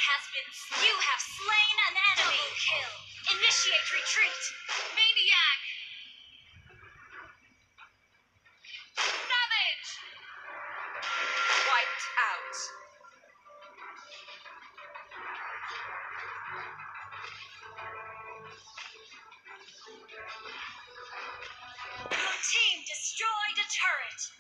You have slain an enemy. Double kill. Initiate retreat. Maniac. Savage. Wiped out. Your team destroyed a turret.